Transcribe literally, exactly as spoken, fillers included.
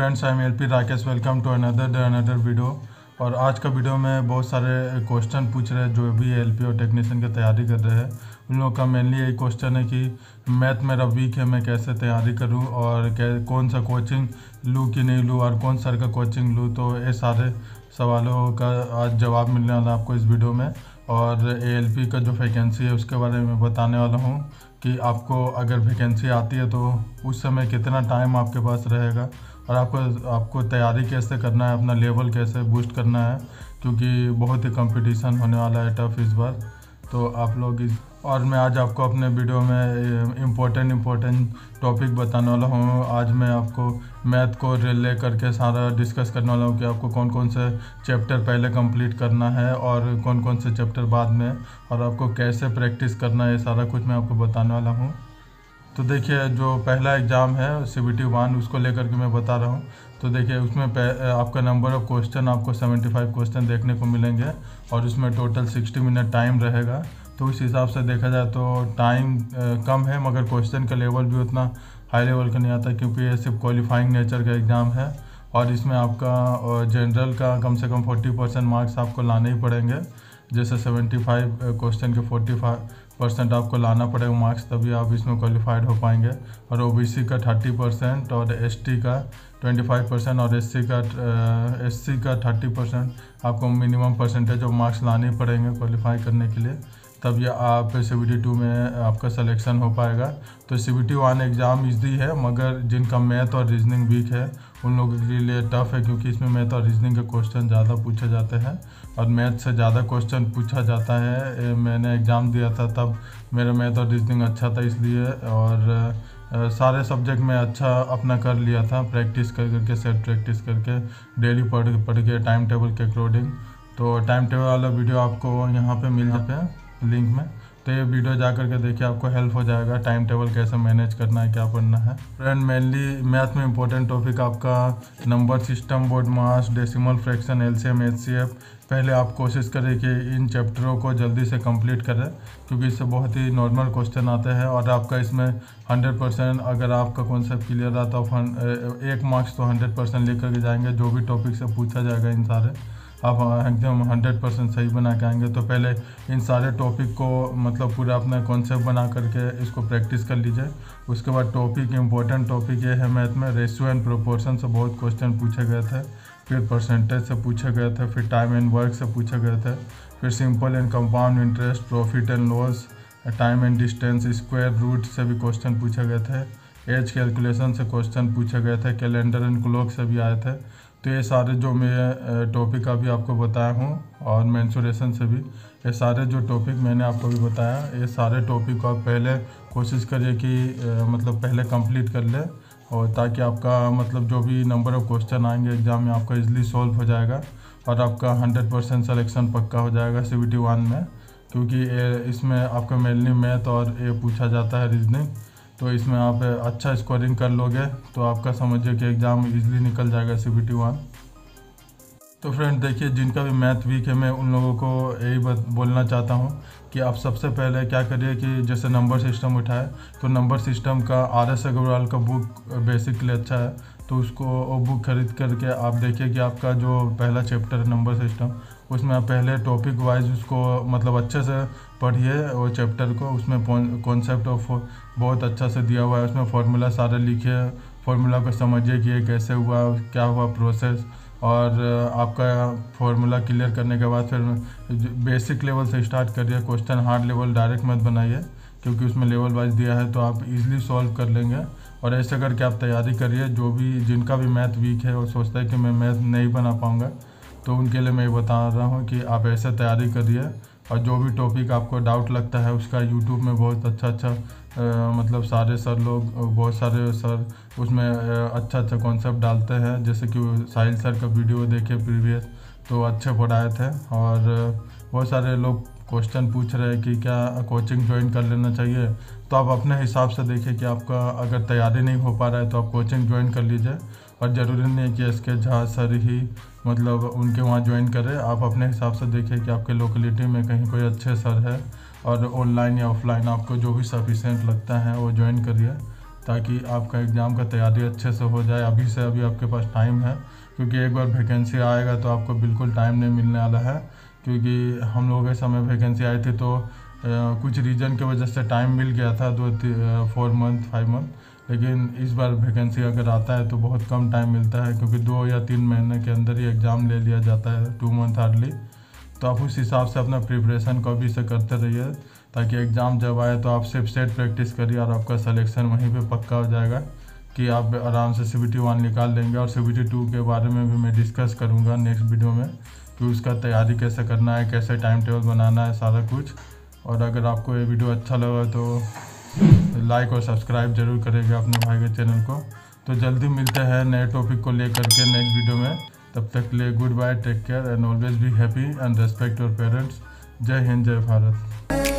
Friends, I am L P Rakesh. Welcome to another day another video. और आज का video में बहुत सारे क्वेश्चन पूछ रहे हैं जो भी एल पी और टेक्नीशियन की तैयारी कर रहे हैं। उन लोगों का मेनली यही क्वेश्चन है कि मैथ मेरा वीक है, मैं कैसे तैयारी करूं और कै कौन सा कोचिंग लूँ कि नहीं लूँ और कौन सर का कोचिंग लूँ। तो ये सारे सवालों का आज जवाब मिलने वाला है आपको इस वीडियो में। और ए एल पी का जो वैकेंसी है उसके बारे में बताने वाला हूँ कि आपको अगर वैकेंसी आती है तो उस समय कितना टाइम आपके पास रहेगा और आपको आपको तैयारी कैसे करना है, अपना लेवल कैसे बूस्ट करना है, क्योंकि बहुत ही कंपटीशन होने वाला है टफ इस बार। तो आप लोग इस और मैं आज आपको अपने वीडियो में इम्पोर्टेंट इम्पोर्टेंट टॉपिक बताने वाला हूँ। आज मैं आपको मैथ को रिले करके सारा डिस्कस करने वाला हूँ कि आपको कौन कौन से चैप्टर पहले कंप्लीट करना है और कौन कौन से चैप्टर बाद में, और आपको कैसे प्रैक्टिस करना है, ये सारा कुछ मैं आपको बताने वाला हूँ। तो देखिए, जो पहला एग्ज़ाम है सी बी टी वन, उसको लेकर के मैं बता रहा हूँ। तो देखिए, उसमें आपका नंबर ऑफ क्वेश्चन आपको पचहत्तर क्वेश्चन देखने को मिलेंगे और उसमें टोटल साठ मिनट टाइम रहेगा। तो उस हिसाब से देखा जाए तो टाइम कम है, मगर क्वेश्चन का लेवल भी उतना हाई लेवल का नहीं आता, क्योंकि ये सिर्फ क्वालिफाइंग नेचर का एग्ज़ाम है। और इसमें आपका जनरल का कम से कम चालीस परसेंट मार्क्स आपको लाने ही पड़ेंगे। जैसे पचहत्तर क्वेश्चन के पैंतालीस परसेंट आपको लाना पड़ेगा मार्क्स, तभी आप इसमें क्वालिफाइड हो पाएंगे। और ओ बी सी का तीस परसेंट और एस टी का पच्चीस परसेंट और एस सी का एस सी का तीस परसेंट आपको मिनिमम परसेंटेज ऑफ मार्क्स लाने पड़ेंगे क्वालिफाई करने के लिए, तब ये आप सी बी टी टू में आपका सिलेक्शन हो पाएगा। तो C B T one exam easy है, मगर जिनका मैथ और रीजनिंग वीक है उन लोगों के लिए टफ़ है, क्योंकि इसमें मैथ और रीजनिंग के क्वेश्चन ज़्यादा पूछे जाते हैं और मैथ से ज़्यादा क्वेश्चन पूछा जाता है। मैंने एग्ज़ाम दिया था तब मेरा मैथ और रीजनिंग अच्छा था, इसलिए और सारे सब्जेक्ट में अच्छा अपना कर लिया था, प्रैक्टिस कर करके सेट प्रैक्टिस करके डेली पढ़ पढ़ के टाइम टेबल के अकॉर्डिंग। तो टाइम टेबल वाला वीडियो आपको यहाँ पे मिल जाते हैं लिंक में, तो ये वीडियो जा कर के देखिए, आपको हेल्प हो जाएगा टाइम टेबल कैसे मैनेज करना है, क्या पढ़ना है। फ्रेंड, मेनली मैथ में इंपॉर्टेंट टॉपिक आपका number system, BODMAS, decimal fraction, LCM, HCF. पहले आप कोशिश करें कि इन चैप्टरों को जल्दी से कंप्लीट करें, क्योंकि इससे बहुत ही नॉर्मल क्वेश्चन आते हैं और आपका इसमें हंड्रेड परसेंट अगर आपका कॉन्सेप्ट क्लियर आता तो एक मार्क्स तो हंड्रेड परसेंट लेकर के जाएंगे। जो भी टॉपिक से पूछा जाएगा इन सारे आप एकदम हंड्रेड परसेंट सही बना के आएंगे। तो पहले इन सारे टॉपिक को मतलब पूरा अपना कॉन्सेप्ट बना करके इसको प्रैक्टिस कर लीजिए। उसके बाद टॉपिक इंपॉर्टेंट टॉपिक ये है मैथ में रेशियो एंड प्रोपोर्शन से बहुत क्वेश्चन पूछे गए थे, फिर परसेंटेज से पूछे गए थे, फिर टाइम एंड वर्क से पूछे गए थे, फिर simple and compound interest, profit and loss, time and distance, square root से भी क्वेश्चन पूछे गए थे, एज कैलकुलेशन से क्वेश्चन पूछे गए थे, कैलेंडर एंड क्लॉक से भी आए थे। तो ये सारे जो मैं टॉपिक अभी आपको बताया हूँ और मेंसुरेशन से भी, ये सारे जो टॉपिक मैंने आपको भी बताया, ये सारे टॉपिक को आप पहले कोशिश करिए कि मतलब पहले कंप्लीट कर ले, और ताकि आपका मतलब जो भी नंबर ऑफ क्वेश्चन आएंगे एग्ज़ाम में आपका इजीली सॉल्व हो जाएगा और आपका हंड्रेड परसेंट सलेक्शन पक्का हो जाएगा सी बी टी वन में, क्योंकि इसमें आपका मेनली मैथ और ये पूछा जाता है रीजनिंग। तो इसमें आप अच्छा स्कोरिंग कर लोगे तो आपका समझिए कि एग्ज़ाम इजीली निकल जाएगा सी बी टी वन। तो फ्रेंड देखिए, जिनका भी मैथ वीक है मैं उन लोगों को यही बोलना चाहता हूँ कि आप सबसे पहले क्या करिए कि जैसे नंबर सिस्टम उठाए तो नंबर सिस्टम का आर एस अग्रवाल का बुक बेसिकली अच्छा है, तो उसको वो बुक खरीद करके आप देखिए कि आपका जो पहला चैप्टर है नंबर सिस्टम, उसमें आप पहले टॉपिक वाइज उसको मतलब अच्छे से पढ़िए वो चैप्टर को। उसमें कॉन्सेप्ट ऑफ बहुत अच्छा से दिया हुआ है, उसमें फार्मूला सारे लिखिए, फार्मूला को समझिए कि ये कैसे हुआ, क्या हुआ प्रोसेस, और आपका फार्मूला क्लियर करने के बाद फिर बेसिक लेवल से स्टार्ट करिए। क्वेश्चन हार्ड लेवल डायरेक्ट मत बनाइए, क्योंकि उसमें लेवल वाइज दिया है तो आप इजीली सॉल्व कर लेंगे। और ऐसे करके आप तैयारी करिए। जो भी जिनका भी मैथ वीक है और सोचता है कि मैं मैथ नहीं बना पाऊँगा, तो उनके लिए मैं बता रहा हूँ कि आप ऐसे तैयारी करिए। और जो भी टॉपिक आपको डाउट लगता है उसका यूट्यूब में बहुत अच्छा अच्छा आ, मतलब सारे सर लोग बहुत सारे सर उसमें अच्छा अच्छा कॉन्सेप्ट डालते हैं। जैसे कि साहिल सर का वीडियो देखे प्रीवियस, तो अच्छे पढ़ाए थे। और बहुत सारे लोग क्वेश्चन पूछ रहे हैं कि क्या कोचिंग ज्वाइन कर लेना चाहिए, तो आप अपने हिसाब से देखिए कि आपका अगर तैयारी नहीं हो पा रहा है तो आप कोचिंग ज्वाइन कर लीजिए। और ज़रूरी नहीं है कि एस के झा सर ही मतलब उनके वहाँ ज्वाइन करें, आप अपने हिसाब से देखिए कि आपके लोकेलिटी में कहीं कोई अच्छे सर है और ऑनलाइन या ऑफलाइन आपको जो भी सफिशेंट लगता है वो ज्वाइन करिए, ताकि आपका एग्ज़ाम का तैयारी अच्छे से हो जाए। अभी से अभी आपके पास टाइम है, क्योंकि एक बार वैकेंसी आएगा तो आपको बिल्कुल टाइम नहीं मिलने वाला है। क्योंकि हम लोगों के समय वैकेंसी आई थी तो आ, कुछ रीज़न की वजह से टाइम मिल गया था, दो फोर मंथ फाइव मंथ। लेकिन इस बार वैकेंसी अगर आता है तो बहुत कम टाइम मिलता है, क्योंकि दो या तीन महीने के अंदर ही एग्ज़ाम ले लिया जाता है, टू मंथ हार्डली। तो आप उस हिसाब से अपना प्रिपरेशन को अभी से करते रहिए, ताकि एग्ज़ाम जब आए तो आप सिर्फ सेट प्रैक्टिस करिए और आपका सिलेक्शन वहीं पे पक्का हो जाएगा कि आप आराम से सी बी टी वन निकाल लेंगे। और सी बी टी टू के बारे में भी मैं डिस्कस करूँगा नेक्स्ट वीडियो में कि उसका तैयारी कैसे करना है, कैसे टाइम टेबल बनाना है, सारा कुछ। और अगर आपको ये वीडियो अच्छा लगा तो लाइक और सब्सक्राइब जरूर करेगा अपने भाई के चैनल को। तो जल्दी मिलते हैं नए टॉपिक को लेकर के नेक्स्ट वीडियो में। तब तक के लिए good bye, take care and always be happy and respect your parents. जय हिंद, जय भारत।